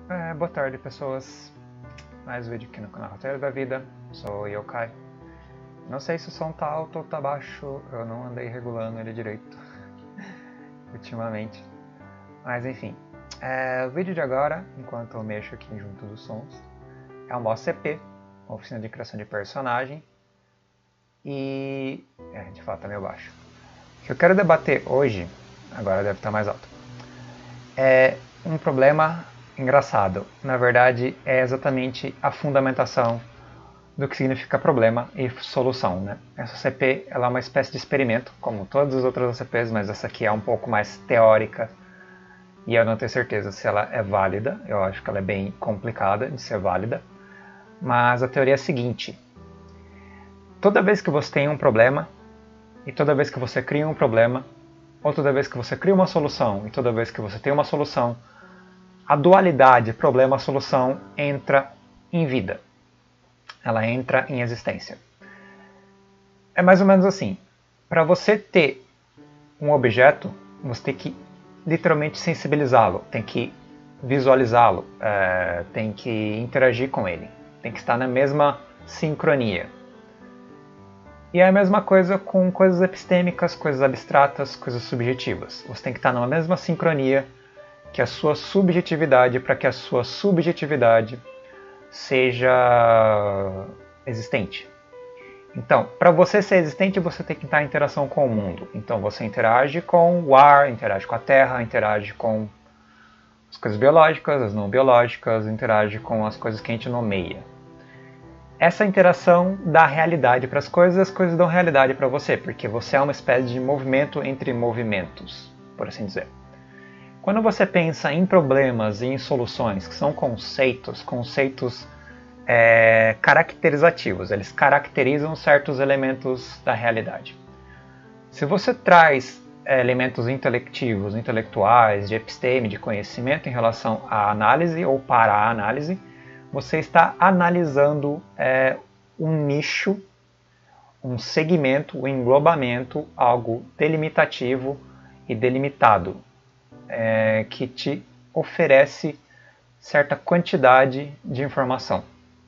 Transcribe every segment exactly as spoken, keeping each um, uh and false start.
É, boa tarde, pessoas. Mais um vídeo aqui no canal Roteiro da Vida. Sou o Yokai. Não sei se o som tá alto ou tá baixo, eu não andei regulando ele direito ultimamente. Mas enfim, é, o vídeo de agora, enquanto eu mexo aqui junto dos sons, é uma O C P, uma oficina de criação de personagem. E... é, de fato tá meio baixo. O que eu quero debater hoje, agora deve estar mais alto, é um problema engraçado. Na verdade, é exatamente a fundamentação do que significa problema e solução, né? Essa O C P ela é uma espécie de experimento, como todas as outras O C Ps, mas essa aqui é um pouco mais teórica e eu não tenho certeza se ela é válida. Eu acho que ela é bem complicada de ser válida. Mas a teoria é a seguinte: toda vez que você tem um problema e toda vez que você cria um problema, ou toda vez que você cria uma solução e toda vez que você tem uma solução, a dualidade problema-solução entra em vida. Ela entra em existência. É mais ou menos assim. Para você ter um objeto, você tem que literalmente sensibilizá-lo, tem que visualizá-lo, é, tem que interagir com ele, tem que estar na mesma sincronia. E é a mesma coisa com coisas epistêmicas, coisas abstratas, coisas subjetivas. Você tem que estar na mesma sincronia que a sua subjetividade, para que a sua subjetividade seja existente. Então, para você ser existente, você tem que estar em interação com o mundo. Então, você interage com o ar, interage com a terra, interage com as coisas biológicas, as não biológicas, interage com as coisas que a gente nomeia. Essa interação dá realidade para as coisas e as coisas dão realidade para você, porque você é uma espécie de movimento entre movimentos, por assim dizer. Quando você pensa em problemas e em soluções, que são conceitos, conceitos é, caracterizativos, eles caracterizam certos elementos da realidade. Se você traz é, elementos intelectivos, intelectuais, de episteme, de conhecimento em relação à análise ou para a análise, você está analisando é, um nicho, um segmento, um englobamento, algo delimitativo e delimitado. É, que te oferece certa quantidade de informação.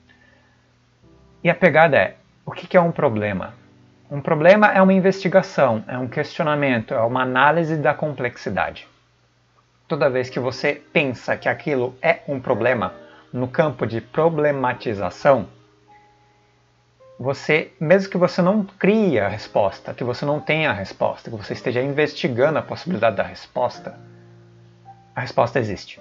E a pegada é, o que é um problema? Um problema é uma investigação, é um questionamento, é uma análise da complexidade. Toda vez que você pensa que aquilo é um problema, no campo de problematização, você, mesmo que você não crie a resposta, que você não tenha a resposta, que você esteja investigando a possibilidade da resposta, a resposta existe.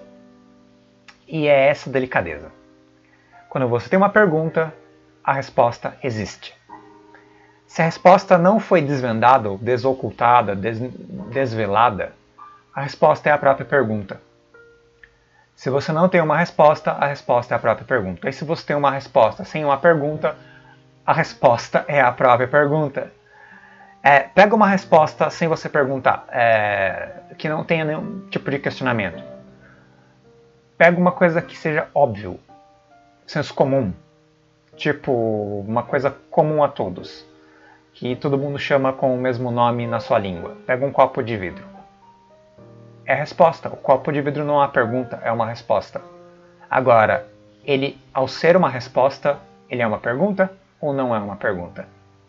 E é essa delicadeza. Quando você tem uma pergunta, a resposta existe. Se a resposta não foi desvendada, ou desocultada, des desvelada, a resposta é a própria pergunta. Se você não tem uma resposta, a resposta é a própria pergunta. E se você tem uma resposta sem uma pergunta, a resposta é a própria pergunta. É, pega uma resposta sem você perguntar, é, que não tenha nenhum tipo de questionamento. Pega uma coisa que seja óbvio, senso comum, tipo uma coisa comum a todos, que todo mundo chama com o mesmo nome na sua língua. Pega um copo de vidro. É a resposta. O copo de vidro não é uma pergunta, é uma resposta. Agora, ele, ao ser uma resposta, ele é uma pergunta ou não é uma pergunta?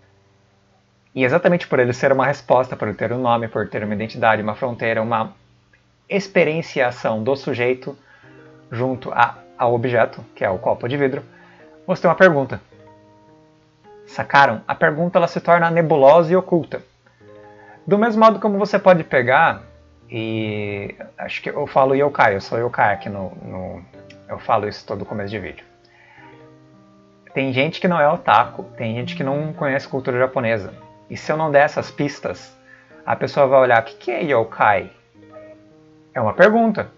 E exatamente por ele ser uma resposta, por ele ter um nome, por ter uma identidade, uma fronteira, uma experienciação do sujeito junto a, ao objeto, que é o copo de vidro, você tem uma pergunta. Sacaram? A pergunta ela se torna nebulosa e oculta. Do mesmo modo como você pode pegar, e acho que eu falo yokai, eu sou yokai aqui no, no... eu falo isso todo começo de vídeo. Tem gente que não é otaku, tem gente que não conhece cultura japonesa. E se eu não der essas pistas, a pessoa vai olhar, o que é yokai? É uma pergunta.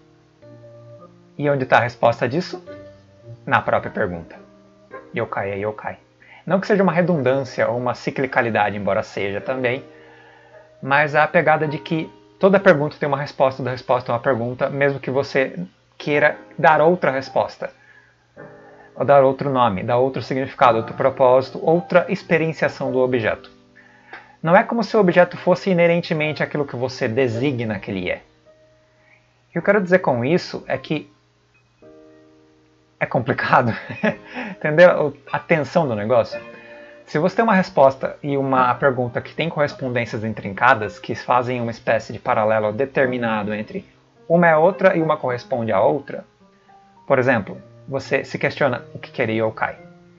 E onde está a resposta disso? Na própria pergunta. Yokai é yokai. Não que seja uma redundância ou uma ciclicalidade, embora seja também, mas a pegada de que toda pergunta tem uma resposta, da resposta é uma pergunta, mesmo que você queira dar outra resposta. Ou dar outro nome, dar outro significado, outro propósito, outra experienciação do objeto. Não é como se o objeto fosse inerentemente aquilo que você designa que ele é. O que eu quero dizer com isso é que é complicado. Entendeu a tensão do negócio? Se você tem uma resposta e uma pergunta que tem correspondências intrincadas, que fazem uma espécie de paralelo determinado entre uma é outra e uma corresponde à outra, por exemplo, você se questiona o que queria yokai.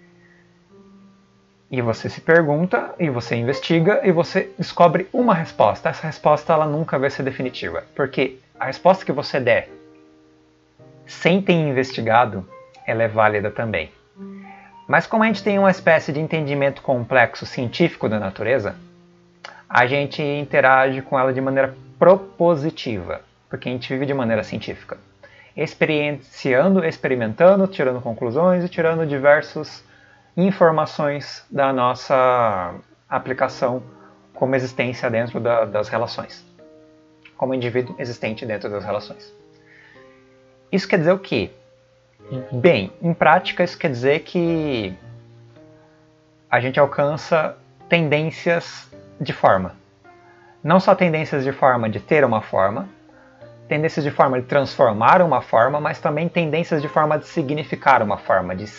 E você se pergunta, e você investiga, e você descobre uma resposta. Essa resposta ela nunca vai ser definitiva, porque a resposta que você der sem ter investigado, ela é válida também. Mas como a gente tem uma espécie de entendimento complexo científico da natureza, a gente interage com ela de maneira propositiva, porque a gente vive de maneira científica. Experienciando, experimentando, tirando conclusões e tirando diversas informações da nossa aplicação como existência dentro da, das relações. Como indivíduo existente dentro das relações. Isso quer dizer o quê? Bem, em prática isso quer dizer que a gente alcança tendências de forma. Não só tendências de forma de ter uma forma, tendências de forma de transformar uma forma, mas também tendências de forma de significar uma forma, de,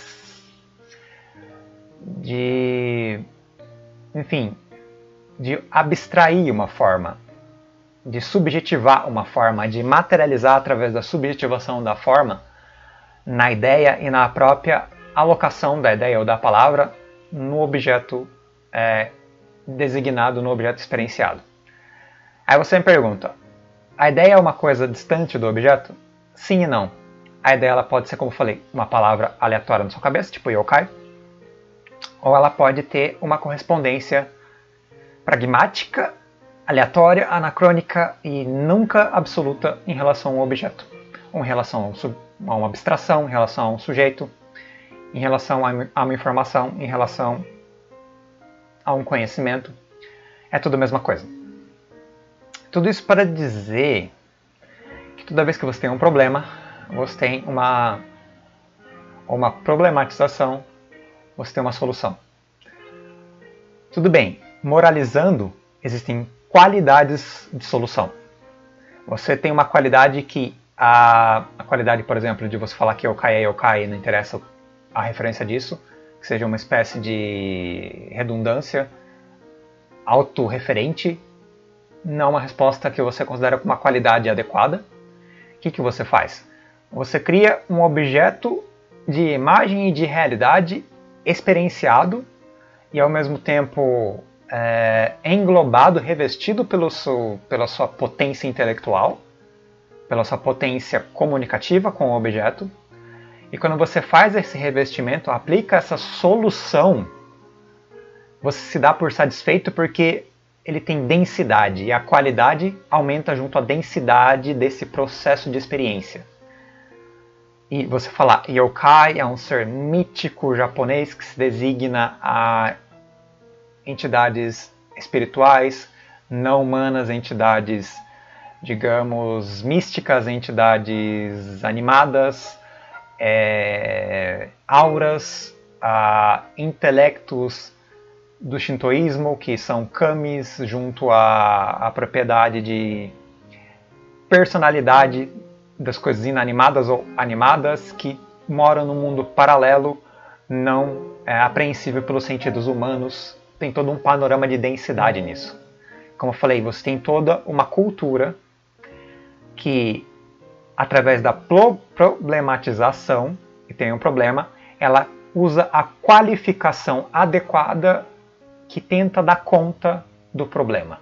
de enfim, de abstrair uma forma, de subjetivar uma forma, de materializar através da subjetivação da forma na ideia e na própria alocação da ideia ou da palavra no objeto é, designado, no objeto experienciado. Aí você me pergunta, a ideia é uma coisa distante do objeto? Sim e não. A ideia ela pode ser, como eu falei, uma palavra aleatória na sua cabeça, tipo yokai, ou ela pode ter uma correspondência pragmática, aleatória, anacrônica e nunca absoluta em relação ao objeto. Ou em relação a, um sub, a uma abstração, em relação a um sujeito, em relação a uma informação, em relação a um conhecimento. É tudo a mesma coisa. Tudo isso para dizer que toda vez que você tem um problema, você tem uma, uma problematização, você tem uma solução. Tudo bem, moralizando, existem qualidades de solução. Você tem uma qualidade que, a, a qualidade, por exemplo, de você falar que yokai é yokai, não interessa a referência disso, que seja uma espécie de redundância autorreferente, não é uma resposta que você considera como uma qualidade adequada. O que, que você faz? Você cria um objeto de imagem e de realidade experienciado e ao mesmo tempo é, englobado, revestido pelo seu, pela sua potência intelectual, pela sua potência comunicativa com o objeto. E quando você faz esse revestimento, aplica essa solução, você se dá por satisfeito porque ele tem densidade, e a qualidade aumenta junto à densidade desse processo de experiência. E você falar, yokai é um ser mítico japonês que se designa a entidades espirituais, não humanas, entidades, digamos, místicas, entidades animadas, é, auras, a, intelectos do shintoísmo, que são kamis, junto à, à propriedade de personalidade das coisas inanimadas ou animadas que moram num mundo paralelo, não é, apreensível pelos sentidos humanos. Tem todo um panorama de densidade nisso. Como eu falei, você tem toda uma cultura que, através da problematização, e tem um problema, ela usa a qualificação adequada que tenta dar conta do problema.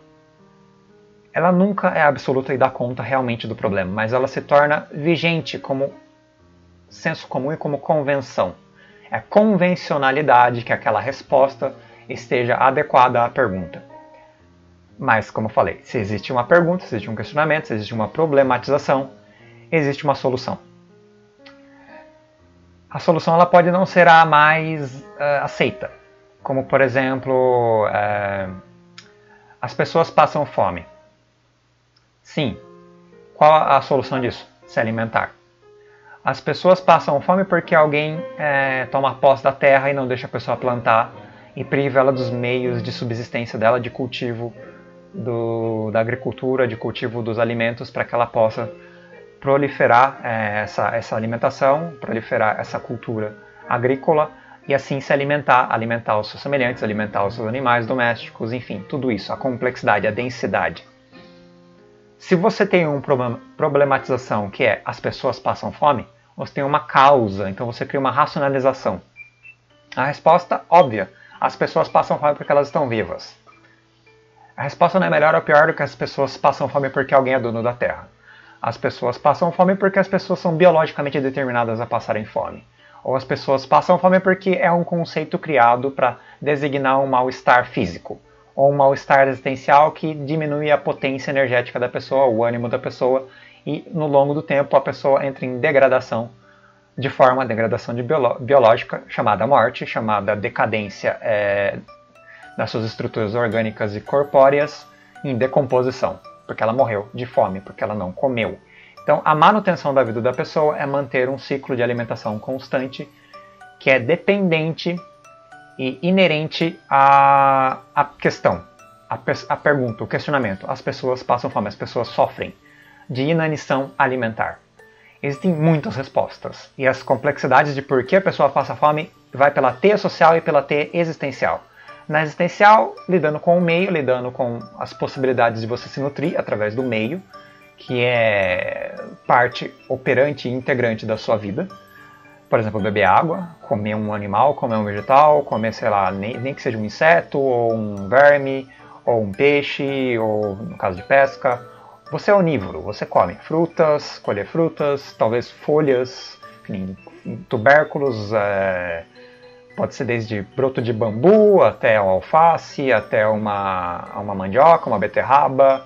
Ela nunca é absoluta e dá conta realmente do problema, mas ela se torna vigente como senso comum e como convenção. É a convencionalidade que aquela resposta esteja adequada à pergunta. Mas, como eu falei, se existe uma pergunta, se existe um questionamento, se existe uma problematização, existe uma solução. A solução ela pode não ser a mais uh, aceita. Como, por exemplo, uh, as pessoas passam fome. Sim. Qual a solução disso? Se alimentar. As pessoas passam fome porque alguém é, toma posse da terra e não deixa a pessoa plantar e priva ela dos meios de subsistência dela, de cultivo do, da agricultura, de cultivo dos alimentos, para que ela possa proliferar é, essa, essa alimentação, proliferar essa cultura agrícola e assim se alimentar, alimentar os seus semelhantes, alimentar os seus animais domésticos, enfim, tudo isso, a complexidade, a densidade. Se você tem uma problematização que é as pessoas passam fome, você tem uma causa, então você cria uma racionalização. A resposta, óbvia, as pessoas passam fome porque elas estão vivas. A resposta não é melhor ou pior do que as pessoas passam fome porque alguém é dono da terra. As pessoas passam fome porque as pessoas são biologicamente determinadas a passarem fome. Ou as pessoas passam fome porque é um conceito criado para designar um mal-estar físico. Ou um mal-estar existencial que diminui a potência energética da pessoa, o ânimo da pessoa, e no longo do tempo a pessoa entra em degradação, de forma, degradação de biolo, biológica, chamada morte, chamada decadência é, das suas estruturas orgânicas e corpóreas, em decomposição, porque ela morreu de fome, porque ela não comeu. Então, a manutenção da vida da pessoa é manter um ciclo de alimentação constante, que é dependente e inerente à, à questão, à, à pergunta, o questionamento. As pessoas passam fome, as pessoas sofrem de inanição alimentar. Existem muitas respostas, e as complexidades de por que a pessoa passa fome vai pela teia social e pela teia existencial. Na existencial, lidando com o meio, lidando com as possibilidades de você se nutrir através do meio, que é parte operante e integrante da sua vida. Por exemplo, beber água, comer um animal, comer um vegetal, comer, sei lá, nem, nem que seja um inseto, ou um verme, ou um peixe, ou no caso de pesca. Você é onívoro, você come frutas, colher frutas, talvez folhas, enfim, tubérculos, é, pode ser desde broto de bambu até um alface, até uma, uma mandioca, uma beterraba,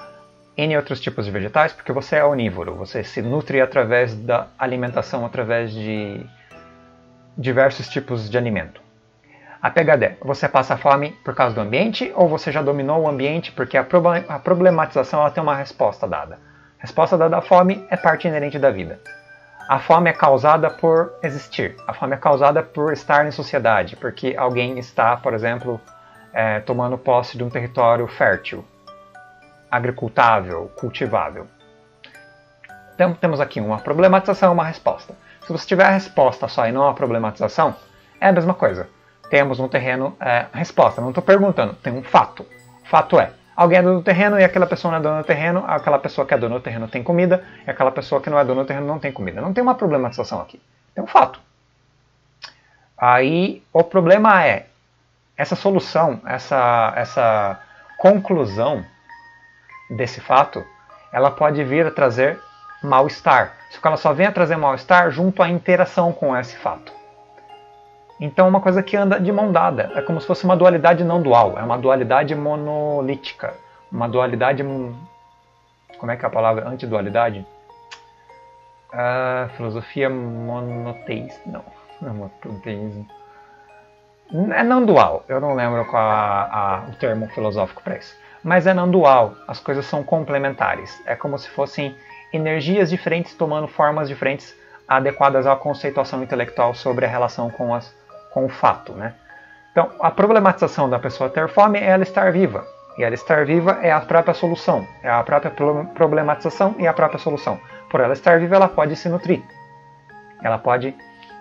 N outros tipos de vegetais, porque você é onívoro, você se nutre através da alimentação, através de diversos tipos de alimento. A pegada é, você passa fome por causa do ambiente ou você já dominou o ambiente porque a problematização ela tem uma resposta dada. A resposta dada à fome é parte inerente da vida. A fome é causada por existir, a fome é causada por estar em sociedade, porque alguém está, por exemplo, é, tomando posse de um território fértil, agricultável, cultivável. Então temos aqui uma problematização e uma resposta. Se você tiver a resposta só e não a problematização, é a mesma coisa. Temos um terreno, é, resposta, não estou perguntando, tem um fato. O fato é, alguém é dono do terreno e aquela pessoa não é dona do terreno, aquela pessoa que é dona do terreno tem comida, e aquela pessoa que não é dona do terreno não tem comida. Não tem uma problematização aqui, tem um fato. Aí o problema é, essa solução, essa, essa conclusão desse fato, ela pode vir a trazer mal-estar. Só que ela só vem a trazer mal-estar junto à interação com esse fato. Então é uma coisa que anda de mão dada. É como se fosse uma dualidade não dual. É uma dualidade monolítica. Uma dualidade... Como é que é a palavra? Antidualidade? Uh, filosofia monoteísta. Não, não é monoteísmo. É não dual. Eu não lembro qual a, a, o termo filosófico para isso. Mas é não dual. As coisas são complementares. É como se fossem energias diferentes tomando formas diferentes adequadas à conceituação intelectual sobre a relação com, as, com o fato, né? Então, a problematização da pessoa ter fome é ela estar viva. E ela estar viva é a própria solução. É a própria problematização e a própria solução. Por ela estar viva, ela pode se nutrir. Ela pode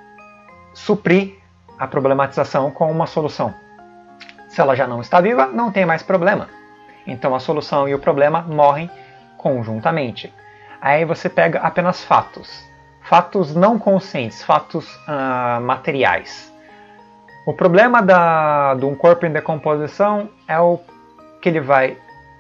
suprir a problematização com uma solução. Se ela já não está viva, não tem mais problema. Então, a solução e o problema morrem conjuntamente. Aí você pega apenas fatos. Fatos não conscientes, fatos uh, materiais. O problema da, de um corpo em decomposição é o que ele vai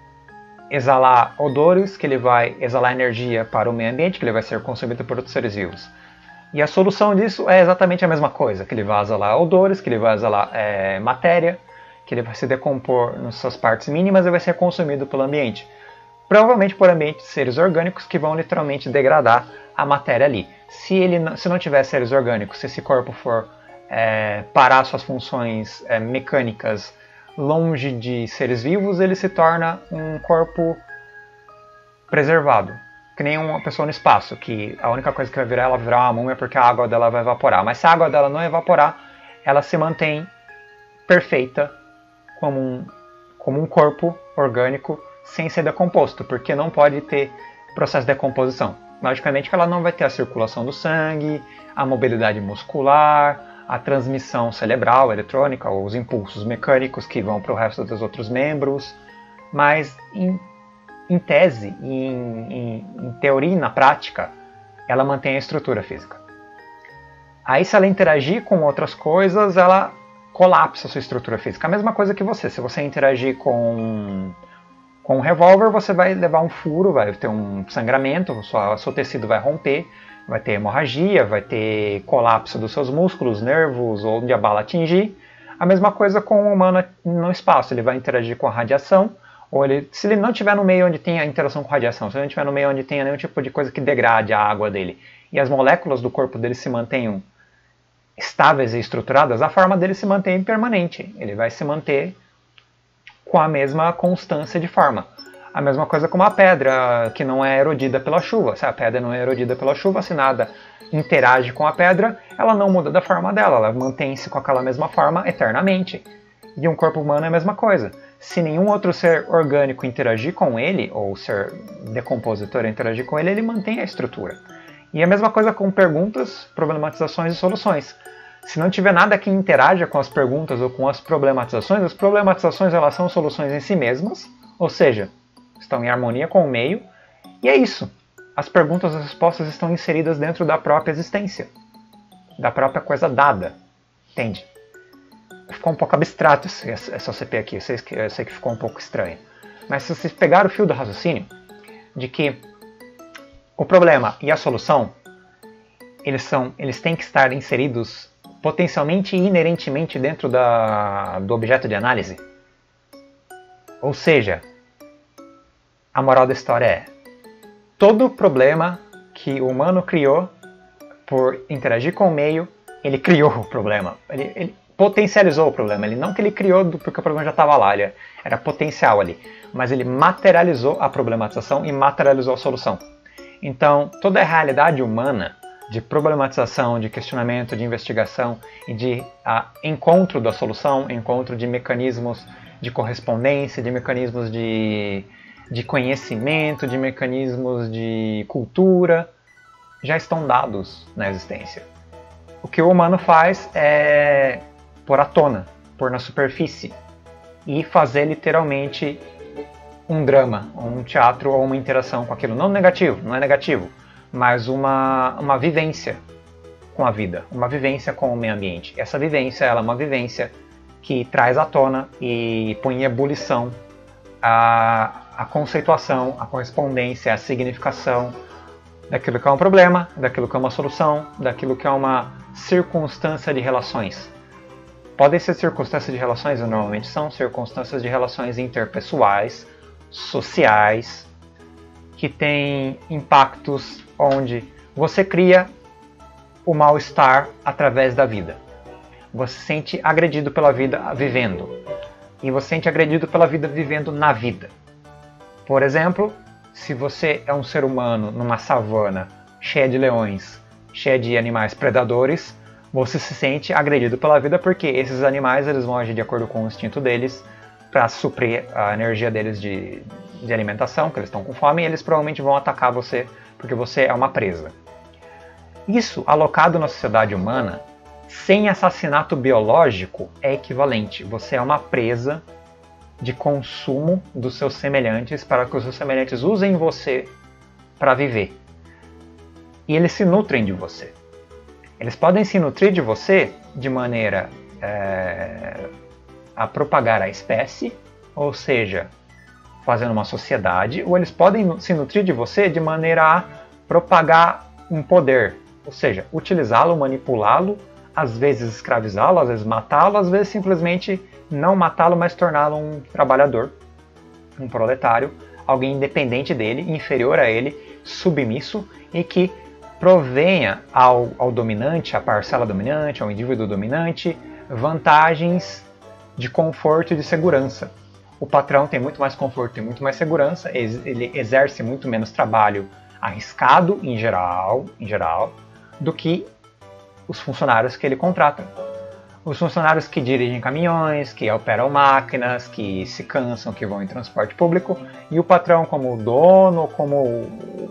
exalar odores, que ele vai exalar energia para o meio ambiente, que ele vai ser consumido por outros seres vivos. E a solução disso é exatamente a mesma coisa, que ele vai exalar odores, que ele vai exalar é, matéria, que ele vai se decompor nas suas partes mínimas e vai ser consumido pelo ambiente. Provavelmente por ambientes seres orgânicos que vão literalmente degradar a matéria ali. Se, ele, se não tiver seres orgânicos, se esse corpo for é, parar suas funções é, mecânicas longe de seres vivos, ele se torna um corpo preservado. Que nem uma pessoa no espaço, que a única coisa que vai virar, ela vai virar uma múmia porque a água dela vai evaporar. Mas se a água dela não evaporar, ela se mantém perfeita como um, como um corpo orgânico sem ser decomposto, porque não pode ter processo de decomposição. Logicamente que ela não vai ter a circulação do sangue, a mobilidade muscular, a transmissão cerebral, eletrônica, ou os impulsos mecânicos que vão para o resto dos outros membros, mas em, em tese, em, em, em teoria e na prática, ela mantém a estrutura física. Aí se ela interagir com outras coisas, ela colapsa a sua estrutura física. A mesma coisa que você, se você interagir com... Com um revólver você vai levar um furo, vai ter um sangramento, o seu tecido vai romper, vai ter hemorragia, vai ter colapso dos seus músculos, nervos, onde a bala atingir. A mesma coisa com o humano no espaço, ele vai interagir com a radiação, ou ele, se ele não estiver no meio onde tem a interação com radiação, se ele não estiver no meio onde tenha nenhum tipo de coisa que degrade a água dele, e as moléculas do corpo dele se mantenham estáveis e estruturadas, a forma dele se mantém permanente, ele vai se manter com a mesma constância de forma. A mesma coisa com uma pedra que não é erodida pela chuva. Se a pedra não é erodida pela chuva, se nada interage com a pedra, ela não muda da forma dela, ela mantém-se com aquela mesma forma eternamente. E um corpo humano é a mesma coisa. Se nenhum outro ser orgânico interagir com ele, ou ser decompositor interagir com ele, ele mantém a estrutura. E a mesma coisa com perguntas, problematizações e soluções. Se não tiver nada que interaja com as perguntas ou com as problematizações, as problematizações elas são soluções em si mesmas, ou seja, estão em harmonia com o meio, e é isso. As perguntas e as respostas estão inseridas dentro da própria existência, da própria coisa dada, entende? Ficou um pouco abstrato essa O C P aqui, eu sei, que, eu sei que ficou um pouco estranho. Mas se vocês pegarem o fio do raciocínio, de que o problema e a solução, eles, são, eles têm que estar inseridos potencialmente e inerentemente dentro da, do objeto de análise. Ou seja, a moral da história é: todo problema que o humano criou por interagir com o meio, ele criou o problema. Ele, ele potencializou o problema. Ele não que ele criou porque o problema já estava lá, ele era potencial ali. Mas ele materializou a problematização e materializou a solução. Então, toda a realidade humana de problematização, de questionamento, de investigação e de a, encontro da solução, encontro de mecanismos de correspondência, de mecanismos de, de conhecimento, de mecanismos de cultura, já estão dados na existência. O que o humano faz é pôr à tona, pôr na superfície e fazer literalmente um drama, um teatro ou uma interação com aquilo. Não negativo, não é negativo, mas uma, uma vivência com a vida, uma vivência com o meio ambiente. Essa vivência ela é uma vivência que traz à tona e põe em ebulição a, a conceituação, a correspondência, a significação daquilo que é um problema, daquilo que é uma solução, daquilo que é uma circunstância de relações. Podem ser circunstâncias de relações, e normalmente são circunstâncias de relações interpessoais, sociais, que têm impactos onde você cria o mal-estar através da vida. Você se sente agredido pela vida vivendo. E você se sente agredido pela vida vivendo na vida. Por exemplo, se você é um ser humano numa savana cheia de leões, cheia de animais predadores, você se sente agredido pela vida porque esses animais eles vão agir de acordo com o instinto deles para suprir a energia deles de, de alimentação, que eles estão com fome, e eles provavelmente vão atacar você porque você é uma presa. Isso, alocado na sociedade humana, sem assassinato biológico, é equivalente. Você é uma presa de consumo dos seus semelhantes para que os seus semelhantes usem você para viver. E eles se nutrem de você. Eles podem se nutrir de você de maneira é, a propagar a espécie, ou seja, fazendo uma sociedade, ou eles podem se nutrir de você de maneira a propagar um poder, ou seja, utilizá-lo, manipulá-lo, às vezes escravizá-lo, às vezes matá-lo, às vezes simplesmente não matá-lo, mas torná-lo um trabalhador, um proletário, alguém independente dele, inferior a ele, submisso e que provenha ao, ao dominante, à parcela dominante, ao indivíduo dominante, vantagens de conforto e de segurança. O patrão tem muito mais conforto e muito mais segurança, ele exerce muito menos trabalho arriscado em geral, em geral, do que os funcionários que ele contrata. Os funcionários que dirigem caminhões, que operam máquinas, que se cansam, que vão em transporte público, e o patrão como dono, como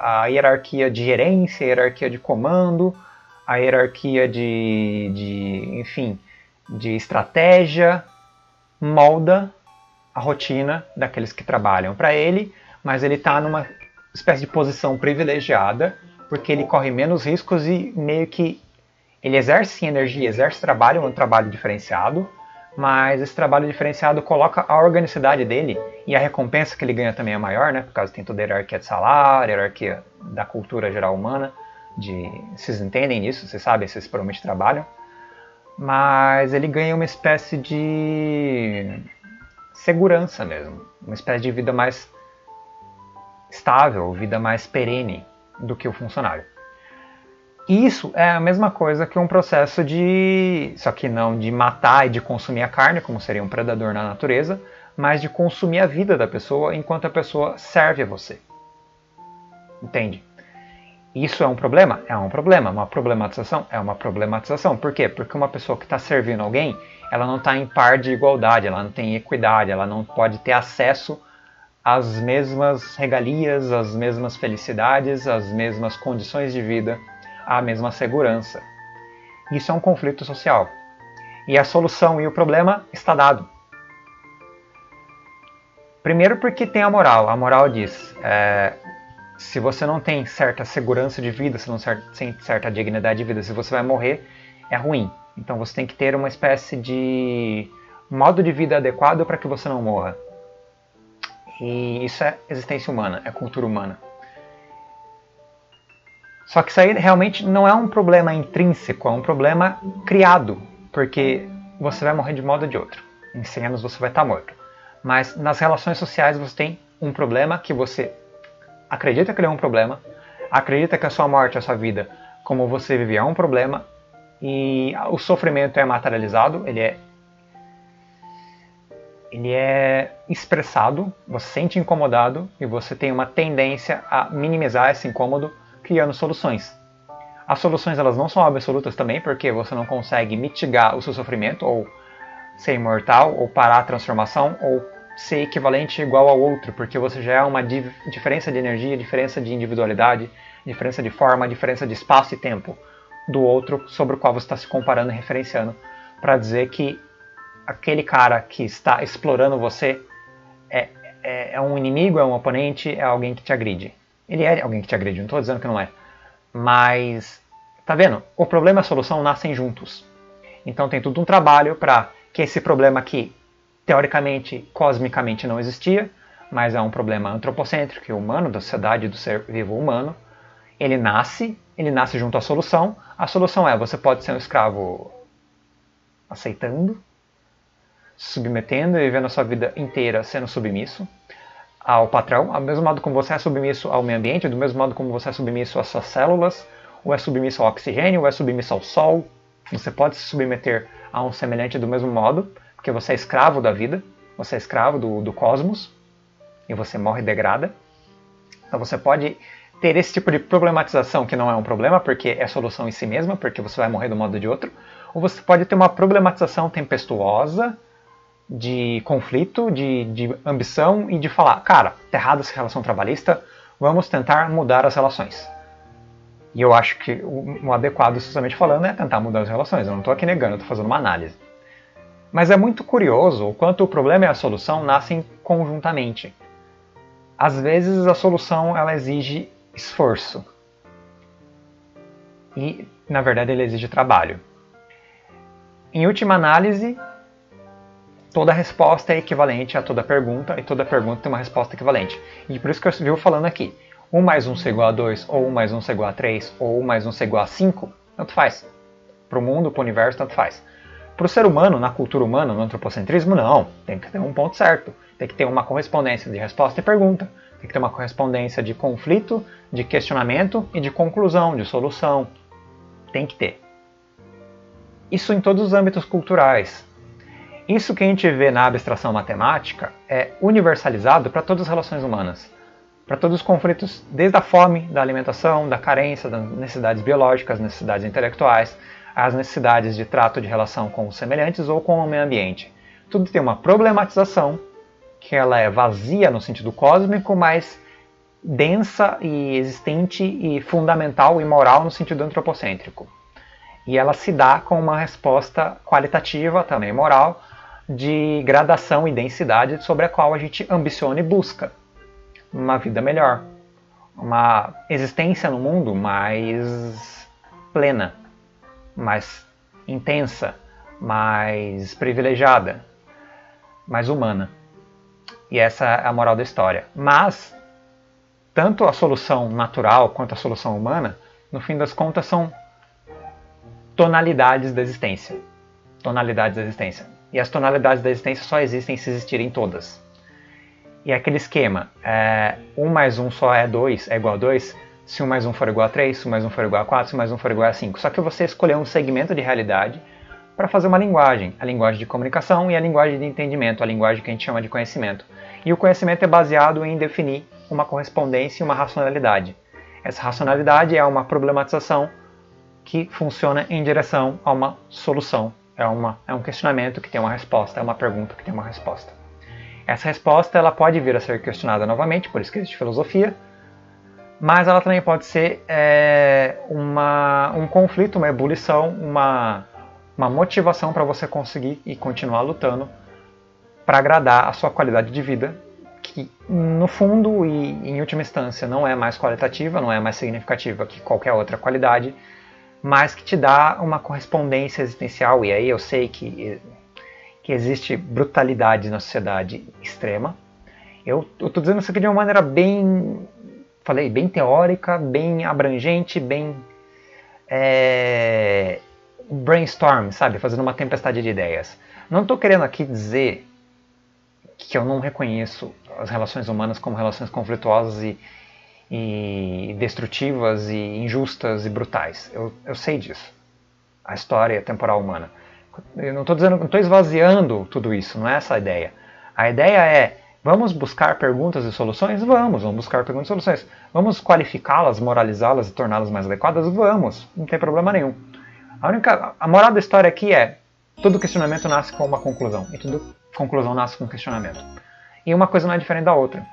a hierarquia de gerência, a hierarquia de comando, a hierarquia de, de enfim, de estratégia, molda a rotina daqueles que trabalham para ele, mas ele está numa espécie de posição privilegiada, porque ele corre menos riscos e meio que ele exerce sim energia, exerce trabalho, um trabalho diferenciado, mas esse trabalho diferenciado coloca a organicidade dele e a recompensa que ele ganha também é maior, né? Por causa tem toda a hierarquia de salário, a hierarquia da cultura geral humana, de, vocês entendem isso, vocês sabem, vocês provavelmente trabalham, mas ele ganha uma espécie de segurança mesmo, uma espécie de vida mais estável, vida mais perene do que o funcionário. Isso é a mesma coisa que um processo de, só que não de matar e de consumir a carne, como seria um predador na natureza, mas de consumir a vida da pessoa enquanto a pessoa serve a você. Entende? Isso é um problema? É um problema. Uma problematização? É uma problematização. Por quê? Porque uma pessoa que está servindo alguém, ela não está em par de igualdade, ela não tem equidade, ela não pode ter acesso às mesmas regalias, às mesmas felicidades, às mesmas condições de vida, à mesma segurança. Isso é um conflito social. E a solução e o problema está dado. Primeiro porque tem a moral. A moral diz, é, se você não tem certa segurança de vida, se não tem certa dignidade de vida, se você vai morrer, é ruim. Então você tem que ter uma espécie de modo de vida adequado para que você não morra. E isso é existência humana, é cultura humana. Só que isso aí realmente não é um problema intrínseco, é um problema criado, porque você vai morrer de um modo ou de outro. Em cem anos você vai estar morto. Mas nas relações sociais você tem um problema que você acredita que ele é um problema, acredita que a sua morte, a sua vida, como você vive, é um problema, e o sofrimento é materializado, ele é, ele é expressado, você se sente incomodado e você tem uma tendência a minimizar esse incômodo criando soluções. As soluções elas não são absolutas também, porque você não consegue mitigar o seu sofrimento, ou ser imortal, ou parar a transformação, ou ser equivalente igual ao outro, porque você já é uma diferença de energia, diferença de individualidade, diferença de forma, diferença de espaço e tempo do outro sobre o qual você está se comparando e referenciando, para dizer que aquele cara que está explorando você é, é, é um inimigo, é um oponente, é alguém que te agride. Ele é alguém que te agride, não estou dizendo que não é. Mas, tá vendo? O problema e a solução nascem juntos. Então tem tudo um trabalho para que esse problema aqui, teoricamente, cosmicamente não existia, mas é um problema antropocêntrico, humano, da sociedade, do ser vivo humano. Ele nasce, ele nasce junto à solução. A solução é, você pode ser um escravo aceitando, se submetendo e vivendo a sua vida inteira sendo submisso ao patrão, do mesmo modo como você é submisso ao meio ambiente, do mesmo modo como você é submisso às suas células, ou é submisso ao oxigênio, ou é submisso ao sol. Você pode se submeter a um semelhante do mesmo modo, porque você é escravo da vida, você é escravo do, do cosmos, e você morre e degrada. Então você pode ter esse tipo de problematização, que não é um problema, porque é solução em si mesma, porque você vai morrer de um modo ou de outro, ou você pode ter uma problematização tempestuosa, de conflito, de, de ambição e de falar, cara, tá errada essa relação trabalhista, vamos tentar mudar as relações. E eu acho que o, o adequado, socialmente falando, é tentar mudar as relações. Eu não estou aqui negando, eu estou fazendo uma análise. Mas é muito curioso o quanto o problema e a solução nascem conjuntamente. Às vezes a solução ela exige esforço. E, na verdade, ela exige trabalho. Em última análise, toda resposta é equivalente a toda pergunta, e toda pergunta tem uma resposta equivalente. E por isso que eu vivo falando aqui, um mais um é igual a dois, ou um mais um é igual a três, ou um mais um é igual a cinco, tanto faz. Para o mundo, para o universo, tanto faz. Para o ser humano, na cultura humana, no antropocentrismo, não. Tem que ter um ponto certo. Tem que ter uma correspondência de resposta e pergunta. Tem que ter uma correspondência de conflito, de questionamento e de conclusão, de solução. Tem que ter. Isso em todos os âmbitos culturais. Isso que a gente vê na abstração matemática é universalizado para todas as relações humanas. Para todos os conflitos, desde a fome, da alimentação, da carência, das necessidades biológicas, necessidades intelectuais, as necessidades de trato de relação com os semelhantes ou com o meio ambiente. Tudo tem uma problematização, que ela é vazia no sentido cósmico, mas densa e existente e fundamental e moral no sentido antropocêntrico. E ela se dá com uma resposta qualitativa, também moral, de gradação e densidade sobre a qual a gente ambiciona e busca uma vida melhor, uma existência no mundo mais plena, mais intensa, mais privilegiada, mais humana. E essa é a moral da história. Mas, tanto a solução natural quanto a solução humana, no fim das contas, são tonalidades da existência. Tonalidades da existência. E as tonalidades da existência só existem se existirem todas. E aquele esquema, é, um mais um só é dois, é igual a dois, se um mais um for igual a três, se um mais um for igual a quatro, se um mais um for igual a cinco. Só que você escolheu um segmento de realidade para fazer uma linguagem, a linguagem de comunicação e a linguagem de entendimento, a linguagem que a gente chama de conhecimento. E o conhecimento é baseado em definir uma correspondência e uma racionalidade. Essa racionalidade é uma problematização que funciona em direção a uma solução. É, uma, é um questionamento que tem uma resposta, é uma pergunta que tem uma resposta. Essa resposta ela pode vir a ser questionada novamente, por isso que existe filosofia, mas ela também pode ser é, uma, um conflito, uma ebulição, uma, uma motivação para você conseguir e continuar lutando para agradar a sua qualidade de vida, que no fundo e em última instância não é mais qualitativa, não é mais significativa que qualquer outra qualidade, mas que te dá uma correspondência existencial. E aí eu sei que, que existe brutalidade na sociedade extrema. Eu estou dizendo isso aqui de uma maneira bem, falei, bem teórica, bem abrangente, bem é, brainstorm, sabe? Fazendo uma tempestade de ideias. Não estou querendo aqui dizer que eu não reconheço as relações humanas como relações conflituosas e, e destrutivas e injustas e brutais. Eu, eu sei disso. A história temporal humana. Eu não estou dizendo, não estou esvaziando tudo isso, não é essa a ideia. A ideia é, vamos buscar perguntas e soluções? Vamos, vamos buscar perguntas e soluções. Vamos qualificá-las, moralizá-las e torná-las mais adequadas? Vamos, não tem problema nenhum. A única, a moral da história aqui é, todo questionamento nasce com uma conclusão, e toda conclusão nasce com um questionamento. E uma coisa não é diferente da outra.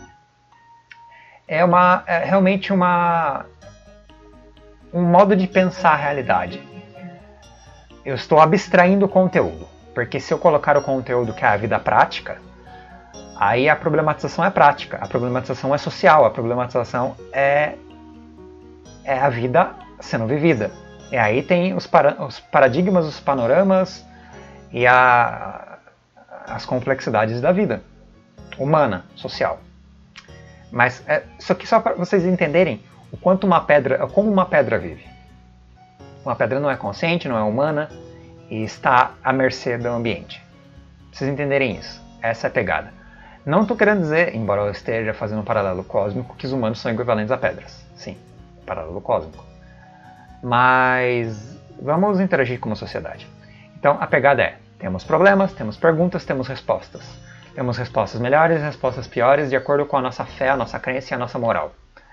É, uma, é realmente uma, um modo de pensar a realidade. Eu estou abstraindo o conteúdo, porque se eu colocar o conteúdo que é a vida prática, aí a problematização é prática, a problematização é social, a problematização é, é a vida sendo vivida. E aí tem os, para, os paradigmas, os panoramas e a, as complexidades da vida humana, social. Mas é, isso aqui só para vocês entenderem o quanto uma pedra, como uma pedra vive. Uma pedra não é consciente, não é humana e está à mercê do ambiente. Pra vocês entenderem isso. Essa é a pegada. Não estou querendo dizer, embora eu esteja fazendo um paralelo cósmico, que os humanos são equivalentes a pedras. Sim, paralelo cósmico. Mas vamos interagir com uma sociedade. Então a pegada é, temos problemas, temos perguntas, temos respostas. Temos respostas melhores e respostas piores de acordo com a nossa fé, a nossa crença e a nossa moral.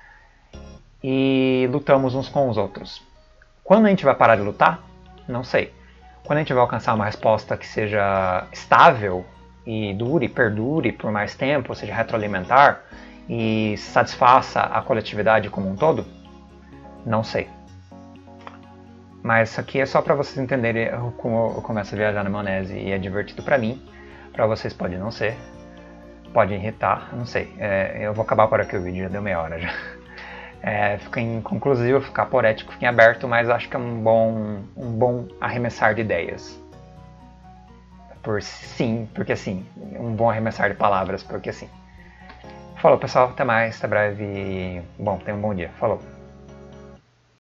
E lutamos uns com os outros. Quando a gente vai parar de lutar? Não sei. Quando a gente vai alcançar uma resposta que seja estável e dure, perdure por mais tempo, seja retroalimentar e satisfaça a coletividade como um todo? Não sei. Mas isso aqui é só para vocês entenderem como eu começo a viajar na maionese e é divertido para mim. Para vocês pode não ser. Pode irritar, não sei. É, eu vou acabar por aqui o vídeo, já deu meia hora já. É, fica inconclusivo, fica poético, fica em aberto, mas acho que é um bom, um bom arremessar de ideias. Por sim, porque sim. Um bom arremessar de palavras, porque sim. Falou pessoal, até mais, até breve. Bom, tenha um bom dia. Falou.